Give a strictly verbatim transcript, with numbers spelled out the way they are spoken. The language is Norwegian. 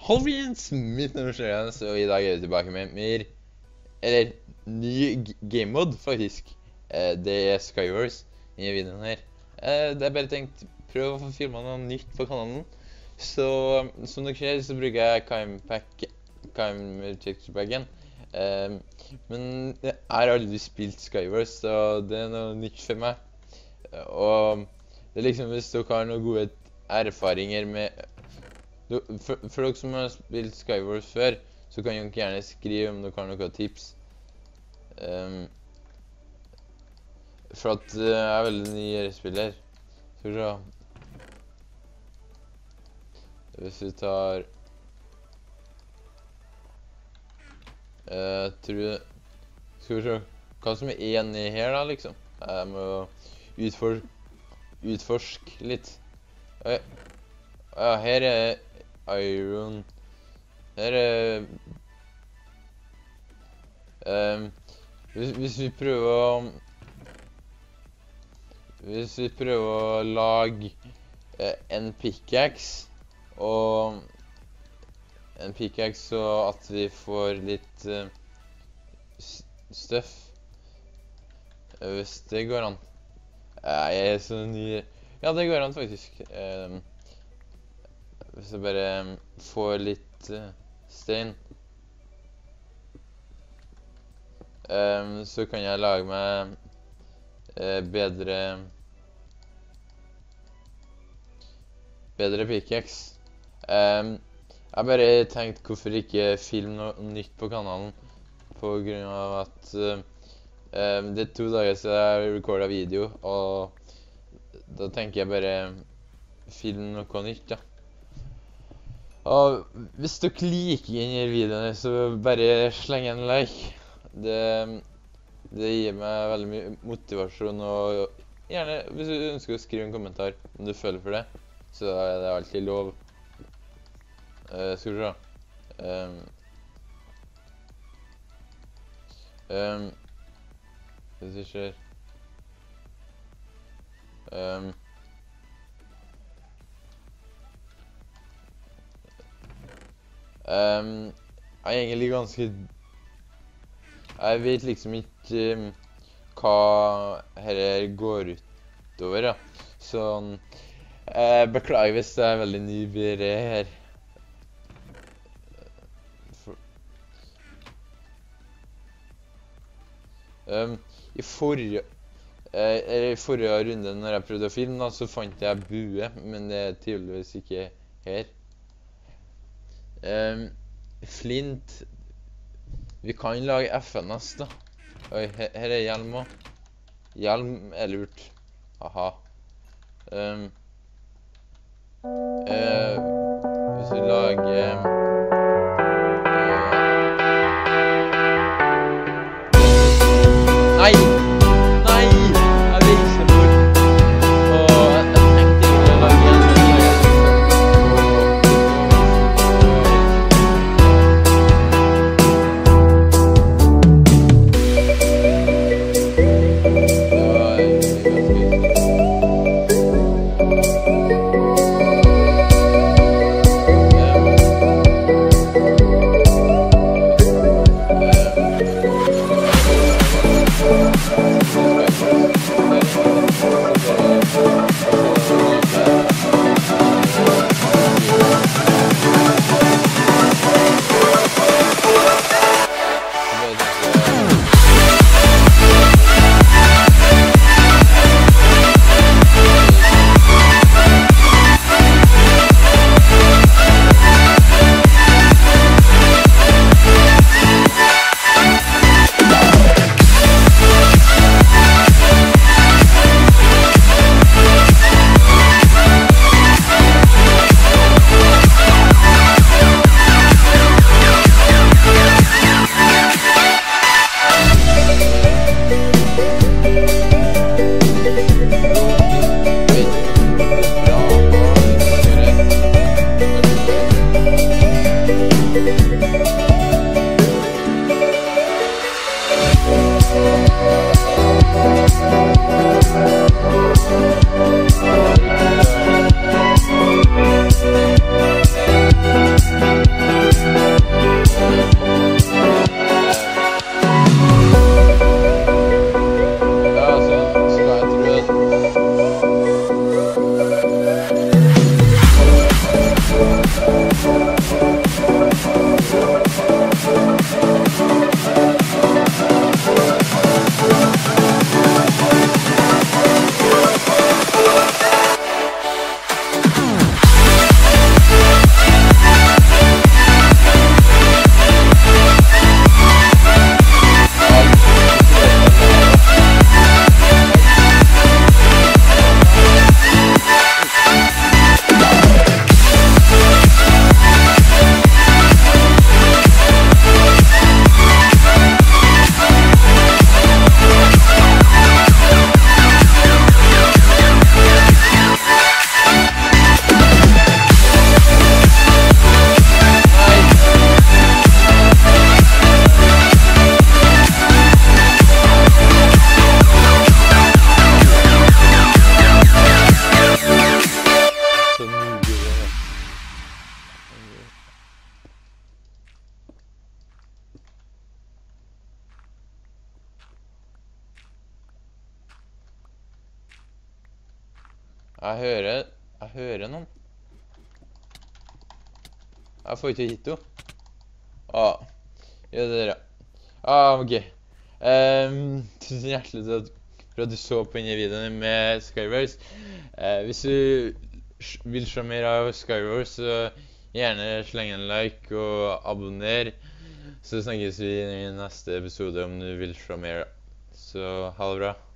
Halvens, mitt navn er Sjøren, så i dag er vi tilbake med mer, eller ny g- game mode faktisk. Eh, det er Skywars i videoen her. Eh, det er bare tenkt, prøv å få filmet noe nytt på kanalen. Så som dere ser, så bruker jeg Kimepack, Kime Texture-packen. Eh, men jeg har aldri spilt Skywars, så det er noe nytt for meg. Eh, Og det er liksom, hvis dere har noen gode erfaringer med Du- For, for dere som har spilt Skywars før, så kan dere gjerne skrive om dere har noen tips. Ehm, for at eh, jeg er veldig ny spiller. Skal vi se. Hvis vi tar Jeg tror Skal vi se hva som er enig her, da, liksom. Jeg må utforske, utforske litt. Oi. Ja, her er Iron. Her er ehm, hvis, hvis vi prøver å Hvis vi prøver å lage eh, en pickaxe og en pickaxe så at vi får litt eh, s- stuff. Eh, Hvis det går an. Eh, Jeg er så ny. Ja, det går an faktisk. Ehm, Hvis jeg bare um, får litt uh, stein, um, så kan jeg lage meg uh, bedre bedre pickaxe. Um, jeg har bare tenkt hvorfor ikke filme noe nytt på kanalen, på grunn av at uh, um, det er to dager siden jeg recordet video, og da tenker jeg bare filme noe nytt, da. Og hvis dere liker denne videoen, så bare sleng en like. Det, det gir meg veldig mye motivasjon, og gjerne hvis du ønsker å skrive en kommentar om du føler for det, så er det alltid lov. Eh, skal vi se. Um, um, hvis vi ser. Um, Um, jeg er egentlig ganske Jeg vet liksom ikke um, hva her går utover, ja. Så jeg beklager hvis jeg er veldig nybegynner her. For, um, I forrige eh, eller I forrige runde når jeg prøvde å filme, da, så fant jeg bue, men det er tydeligvis ikke her. Um, Flint. Vi kan lage F N S, da. Oi, her, her er hjelm også. Hjelm er lurt. Aha. Um, eh, hvis vi lager eh, Nei! Nei! Jeg viser bort. Og jeg, jeg tenkte ikke å lage hjelm, men jeg lager Jeg hører Jeg hører noen. Jeg får ikke hit henne. Ah, ja, det er det. Ah, ok. Ehm, tusen hjertelig takk for at du så på denne videoen med Skywars. Eh, hvis du s- vil se mer av Skywars, så gjerne sleng en like og abonner. Så snakkes vi i neste episode om du vil se mer. Så ha det bra.